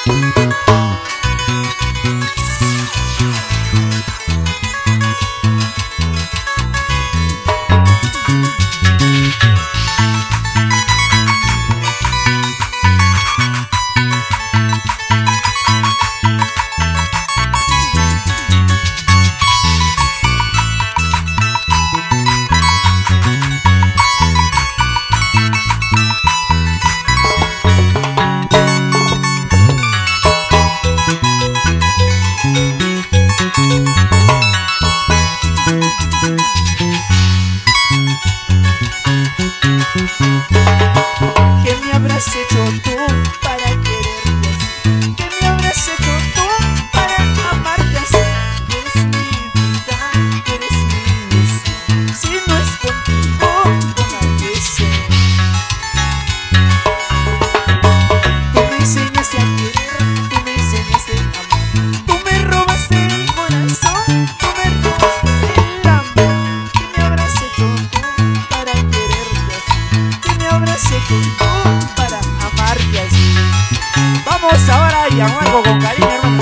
¿Qué me habrás hecho tú para quererte así? ¿Qué me habrás hecho tú para amarte así? Eres mi vida, eres mi ilusión. Si no es contigo, no me sé. Tú me enseñaste a querer, tú me enseñaste a amar. Tú me robaste el corazón, tú me robaste el amor. ¿Qué me habrás hecho tú para quererte así? ¿Qué me habrás hecho tú para amarte así? Vamos ahora y amargo con cariño, hermano.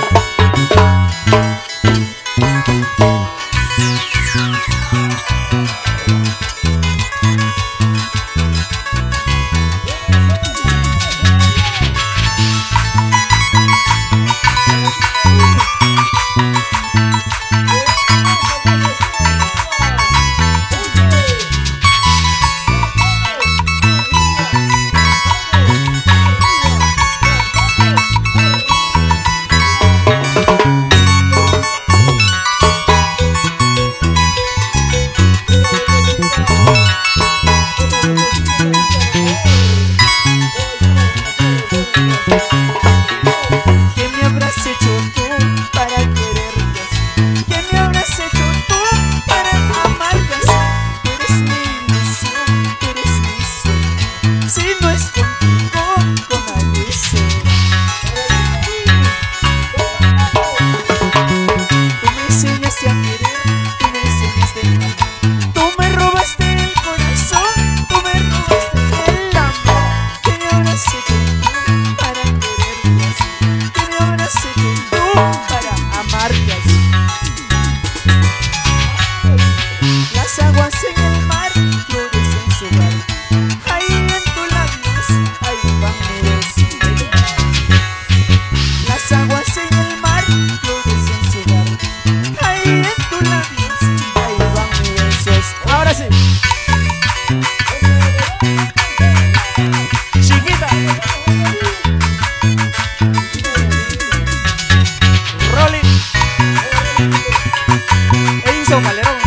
¿Qué me habrás hecho tú para quererte así? ¿Qué me habrás hecho tú para amarte así? Tú eres mi ilusión, tú eres mi sueño. Si no es contigo, con nadie sé. Tú me enseñaste a querer, tú me enseñaste a amar. Tú me robaste el corazón, tú me robaste el amor. ¿Qué me habrás hecho tú para quererte así? ¿Qué me habrás hecho tú para amarte así? Las aguas en el mar florecen en su hogar. Ahí en tus labios, ahí van mi beso. Las aguas en el mar florecen en su hogar. Ahí en tus labios, ahí van mis besos. Ahora sí. Chiquita. Rolling. Edison Calderón.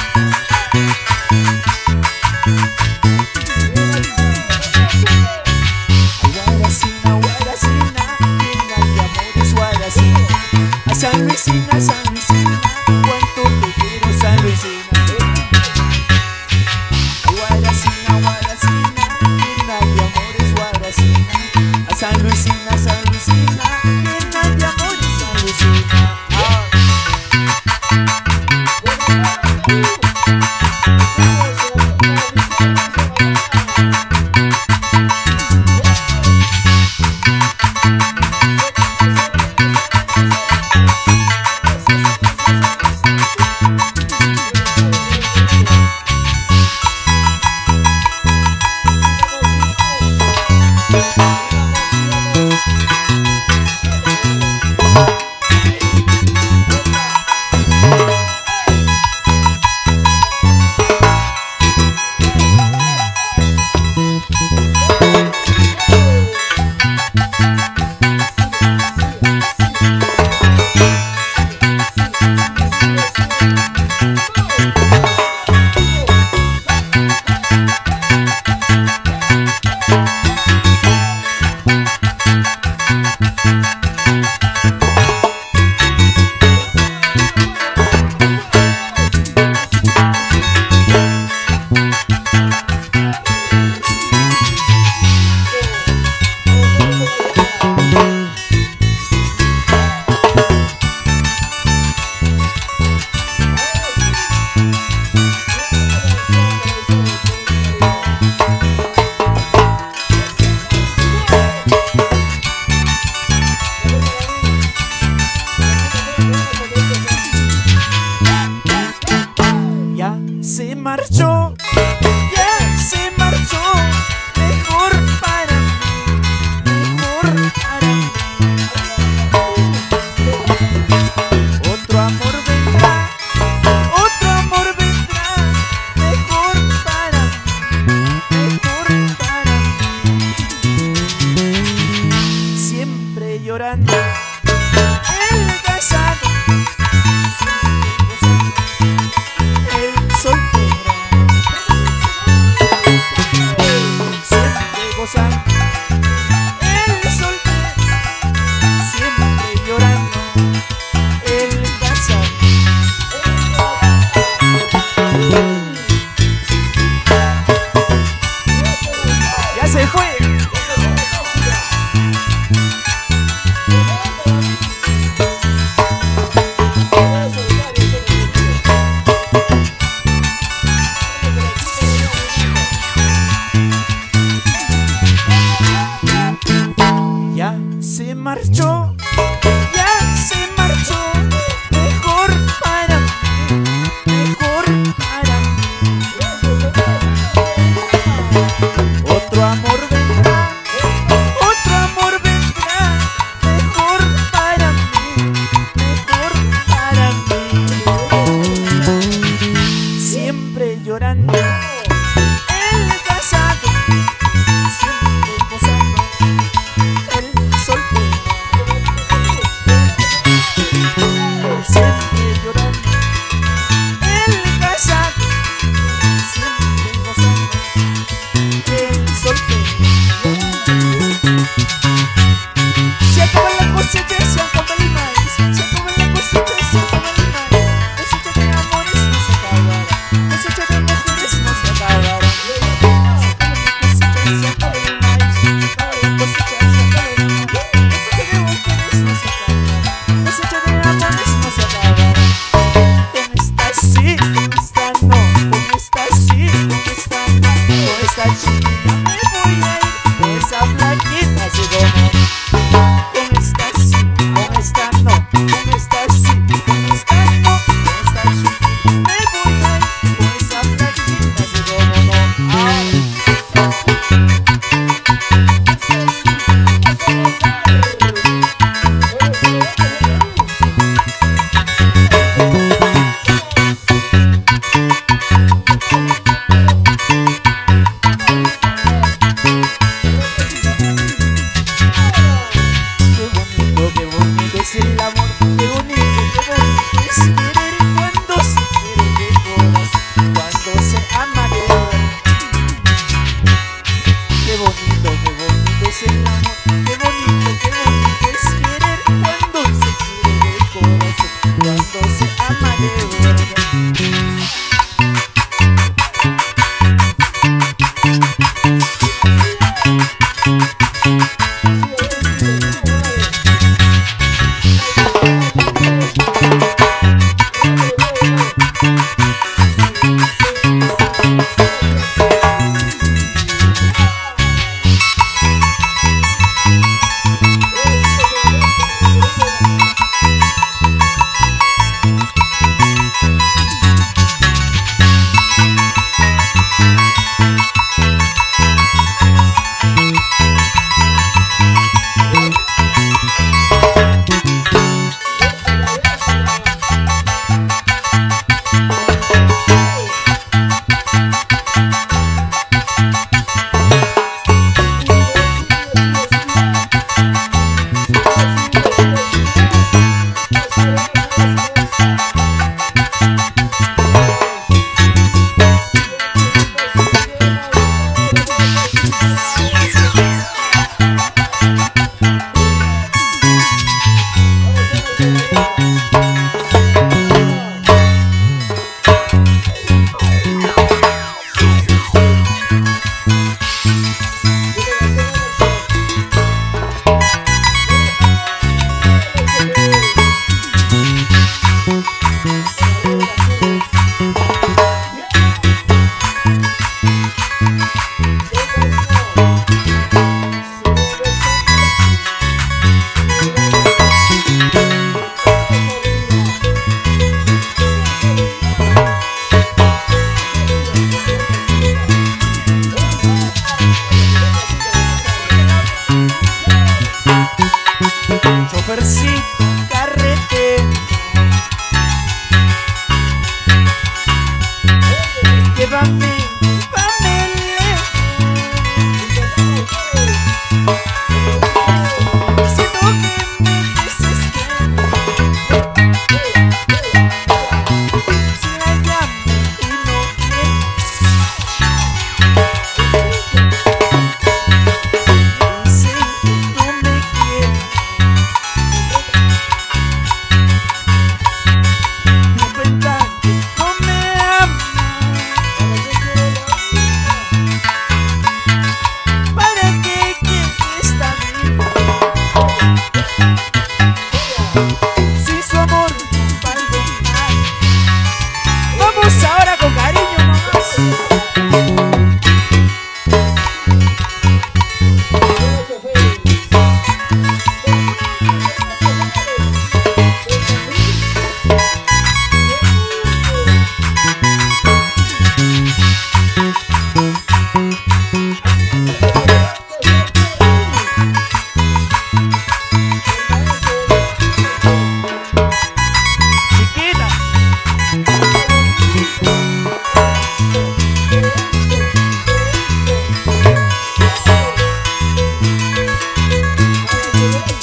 Guaracina, Guaracina, llena de amores, Guaracina. A San Luisina, San Luisina, cuánto te quiero, San Luisina. Guaracina, Guaracina, llena de amores, Guaracina. A San Luisina, San Luisina, llena de amores, San Luisina. para mí. Otro amor vendrá, otro amor vendrá, mejor para mí, mejor para mí. Siempre llorando el casado, el soltero, siempre gozando el soltero, siempre llorando el casado. Ya se fue. Ya se marchó, ya se marchó, mejor para mí, mejor para mí. Otro amor vendrá, otro amor vendrá, mejor para mí, mejor para mí. Siempre llorando el casado, siempre gozando el soltero,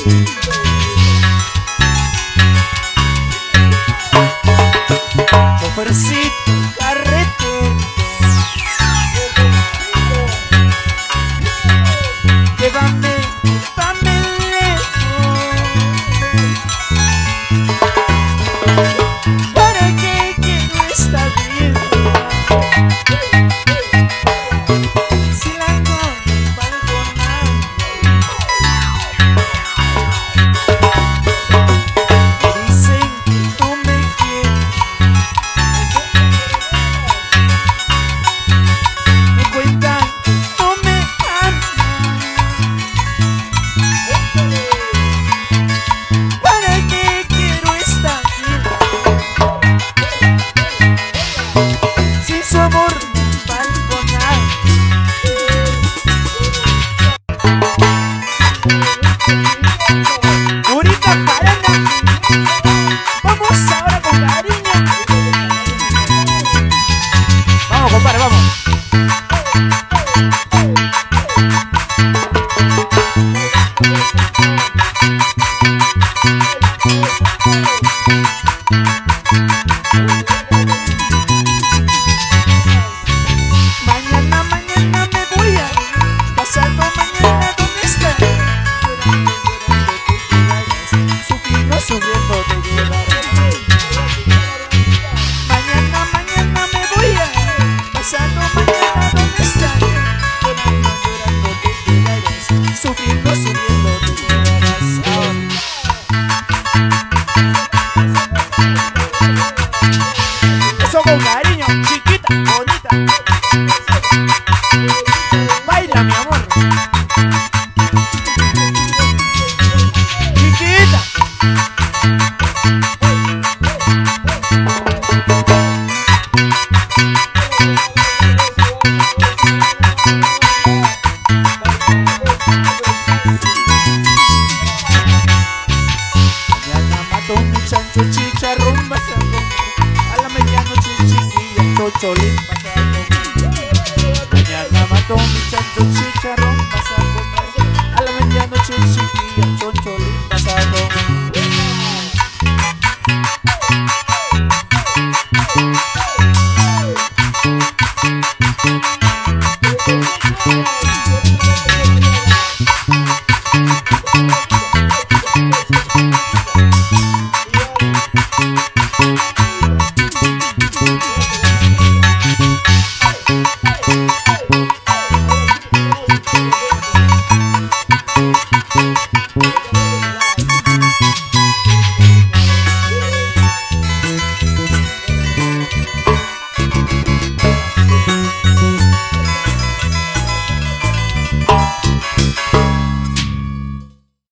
Chofercito, carrete, llévame, llévame lejos. ¿Para qué quiero esta vida? Si la no valgo nada. Me dicen que tú me quieres, me cuentan que no me amas. ¿Para qué quiero esta vida? Sin su amor no valgo nada. Purita Paraná, vamos ahora con cariño. Vamos, compadre, vamos. Mañana, mañana me voy a ir, pasado mañana, ¿dónde estás? Sufriendo, sufriendo te llevarás. Mañana, mañana me voy a ir, pasado mañana, ¿dónde estás? Llorando, llorando te llevarás. Sufriendo, sufriendo te llevarás. Eso con cariño, chiquita, bonita. Baila, mi amor. Chiquita. Mañana mato mi chancho, chicharrón vas a comer. A la medianoche chiquilla, chocholín vas a comer. Mañana mato mi chancho, chicharrón vas a comer. A la medianoche chiquilla,